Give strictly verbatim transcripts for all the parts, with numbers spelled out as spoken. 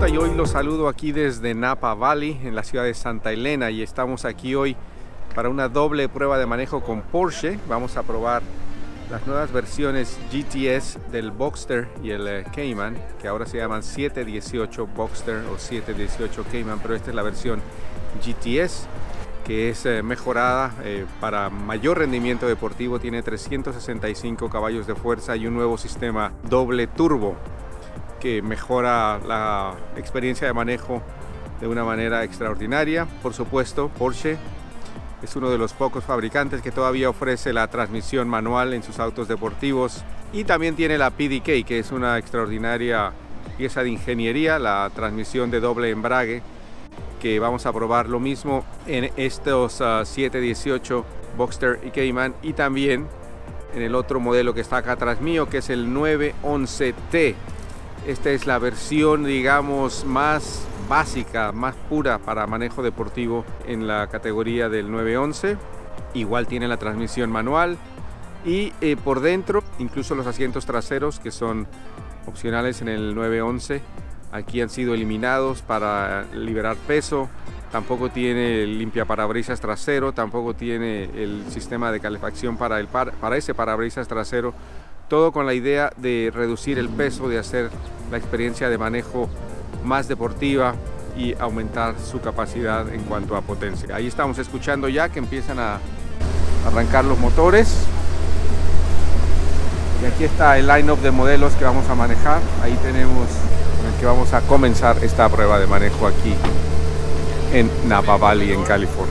Hola, yo hoy los saludo aquí desde Napa Valley, en la ciudad de Santa Elena, y estamos aquí hoy para una doble prueba de manejo con Porsche. Vamos a probar las nuevas versiones G T S del Boxster y el eh, Cayman, que ahora se llaman siete dieciocho Boxster o siete dieciocho Cayman, pero esta es la versión G T S, que es eh, mejorada eh, para mayor rendimiento deportivo. Tiene trescientos sesenta y cinco caballos de fuerza y un nuevo sistema doble turbo que mejora la experiencia de manejo de una manera extraordinaria. Por supuesto, Porsche es uno de los pocos fabricantes que todavía ofrece la transmisión manual en sus autos deportivos, y también tiene la P D K, que es una extraordinaria pieza de ingeniería, la transmisión de doble embrague, que vamos a probar lo mismo en estos uh, siete dieciocho Boxster y Cayman, y también en el otro modelo que está acá atrás mío, que es el nueve once T. Esta es la versión, digamos, más básica, más pura para manejo deportivo en la categoría del nueve once. Igual tiene la transmisión manual, y eh, por dentro, incluso los asientos traseros, que son opcionales en el nueve once, aquí han sido eliminados para liberar peso. Tampoco tiene el limpiaparabrisas trasero, tampoco tiene el sistema de calefacción para, el par, para ese parabrisas trasero. Todo con la idea de reducir el peso, de hacer la experiencia de manejo más deportiva y aumentar su capacidad en cuanto a potencia. Ahí estamos escuchando ya que empiezan a arrancar los motores. Y aquí está el line-up de modelos que vamos a manejar. Ahí tenemos con el que vamos a comenzar esta prueba de manejo aquí en Napa Valley, en California.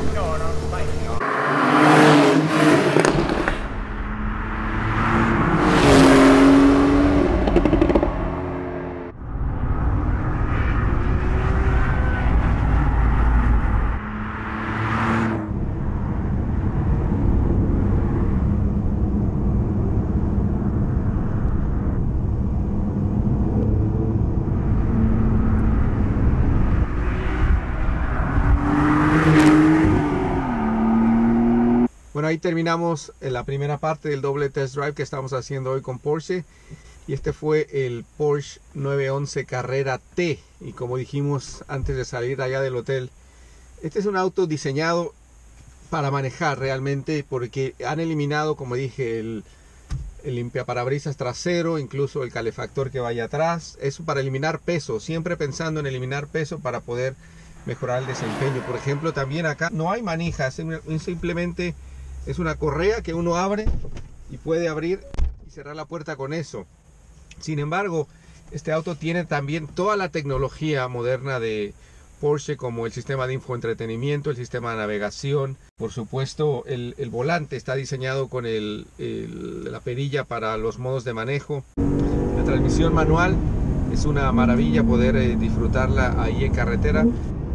Bueno, ahí terminamos la primera parte del doble test drive que estamos haciendo hoy con Porsche, y este fue el Porsche nueve once Carrera T. Y como dijimos antes de salir allá del hotel, este es un auto diseñado para manejar realmente, porque han eliminado, como dije, el, el limpiaparabrisas trasero, incluso el calefactor que vaya atrás. Eso para eliminar peso, siempre pensando en eliminar peso para poder mejorar el desempeño. Por ejemplo, también acá no hay manijas, simplemente es una correa que uno abre y puede abrir y cerrar la puerta con eso. Sin embargo, este auto tiene también toda la tecnología moderna de Porsche, como el sistema de infoentretenimiento, el sistema de navegación. Por supuesto, el, el volante está diseñado con el, el, la perilla para los modos de manejo. La transmisión manual es una maravilla poder eh, disfrutarla ahí en carretera.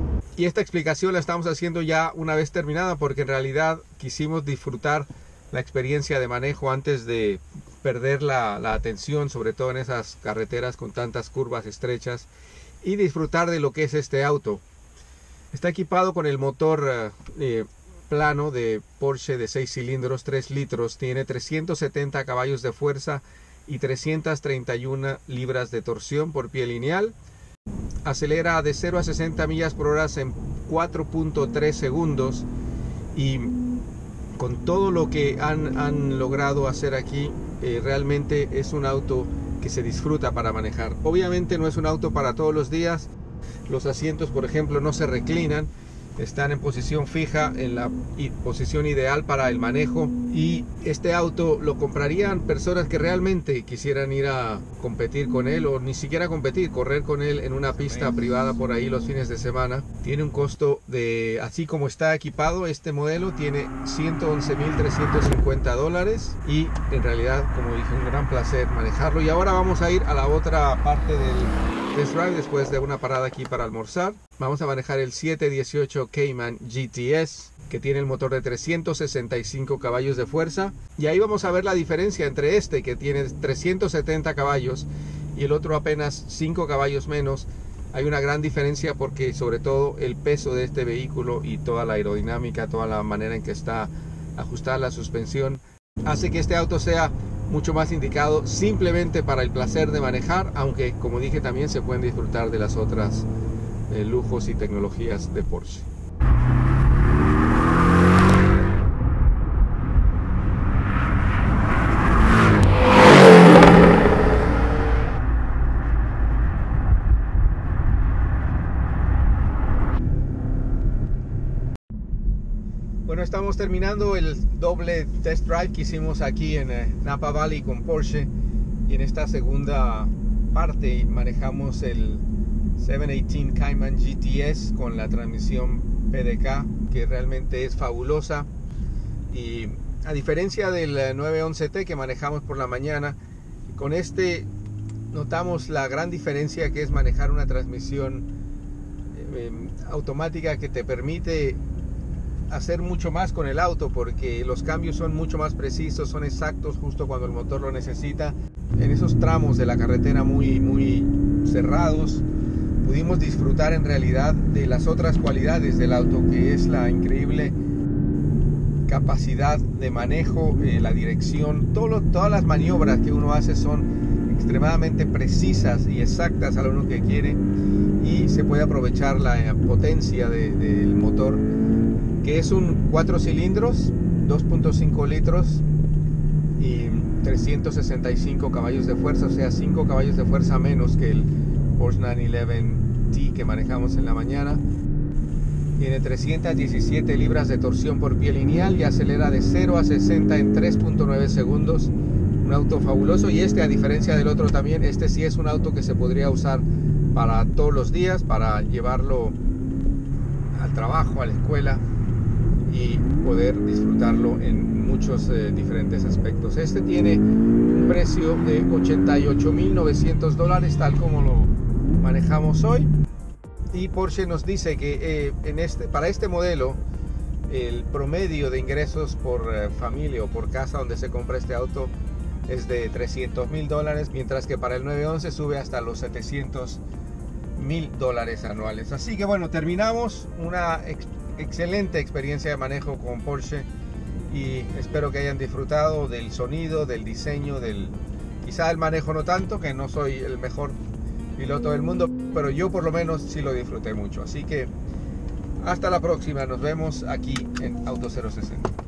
Y esta explicación la estamos haciendo ya una vez terminada, porque en realidad quisimos disfrutar la experiencia de manejo antes de perder la, la atención, sobre todo en esas carreteras con tantas curvas estrechas, y disfrutar de lo que es este auto. Está equipado con el motor eh, plano de Porsche de seis cilindros, tres litros, tiene trescientos setenta caballos de fuerza y trescientas treinta y una libras de torsión por pie lineal. Acelera de cero a sesenta millas por hora en cuatro punto tres segundos, y con todo lo que han, han logrado hacer aquí, eh, realmente es un auto que se disfruta para manejar. Obviamente no es un auto para todos los días. Los asientos, por ejemplo, no se reclinan, están en posición fija, en la posición ideal para el manejo. Y este auto lo comprarían personas que realmente quisieran ir a competir con él, o ni siquiera competir, correr con él en una pista privada por ahí los fines de semana. Tiene un costo de, así como está equipado, este modelo tiene ciento once mil trescientos cincuenta dólares, y en realidad, como dije, un gran placer manejarlo. Y ahora vamos a ir a la otra parte del test drive después de una parada aquí para almorzar. Vamos a manejar el siete dieciocho Cayman G T S, que tiene el motor de trescientos sesenta y cinco caballos de fuerza, y ahí vamos a ver la diferencia entre este, que tiene trescientos setenta caballos, y el otro apenas cinco caballos menos. Hay una gran diferencia, porque sobre todo el peso de este vehículo y toda la aerodinámica, toda la manera en que está ajustada la suspensión, hace que este auto sea mucho más indicado simplemente para el placer de manejar, aunque como dije también se pueden disfrutar de las otras eh, lujos y tecnologías de Porsche. Bueno, estamos terminando el doble test drive que hicimos aquí en eh, Napa Valley con Porsche, y en esta segunda parte manejamos el setecientos dieciocho Cayman G T S con la transmisión P D K, que realmente es fabulosa, y a diferencia del nueve once T que manejamos por la mañana, con este notamos la gran diferencia que es manejar una transmisión eh, automática que te permite hacer mucho más con el auto, porque los cambios son mucho más precisos, son exactos justo cuando el motor lo necesita. En esos tramos de la carretera muy, muy cerrados pudimos disfrutar en realidad de las otras cualidades del auto, que es la increíble capacidad de manejo, eh, la dirección, todo lo, todas las maniobras que uno hace son extremadamente precisas y exactas a lo uno que quiere, y se puede aprovechar la eh, potencia de, del motor, que es un cuatro cilindros, dos punto cinco litros y trescientos sesenta y cinco caballos de fuerza, o sea cinco caballos de fuerza menos que el Porsche nueve once T que manejamos en la mañana. Tiene trescientas diecisiete libras de torsión por pie lineal y acelera de cero a sesenta en tres punto nueve segundos. Un auto fabuloso, y este, a diferencia del otro también, este sí es un auto que se podría usar para todos los días, para llevarlo al trabajo, a la escuela, y poder disfrutarlo en muchos eh, diferentes aspectos. Este tiene un precio de ochenta y ocho mil novecientos dólares, tal como lo manejamos hoy, y Porsche nos dice que eh, en este, para este modelo el promedio de ingresos por eh, familia o por casa donde se compra este auto es de trescientos mil dólares, mientras que para el nueve once sube hasta los setecientos mil dólares anuales. Así que bueno, terminamos una ex excelente experiencia de manejo con Porsche, y espero que hayan disfrutado del sonido, del diseño, del quizá el manejo no tanto, que no soy el mejor piloto del mundo, pero yo por lo menos sí lo disfruté mucho. Así que hasta la próxima, nos vemos aquí en Auto cero sesenta.